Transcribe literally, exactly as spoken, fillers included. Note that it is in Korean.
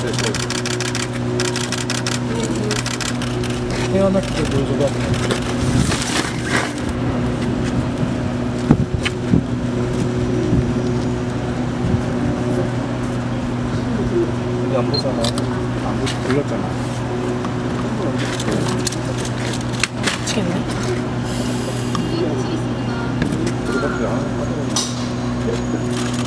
돼, 또. 태어날 때 보여줘봐. 여기 안 보잖아. 안 보고 불렀잖아. 미치겠네. 그거밖에 안 하는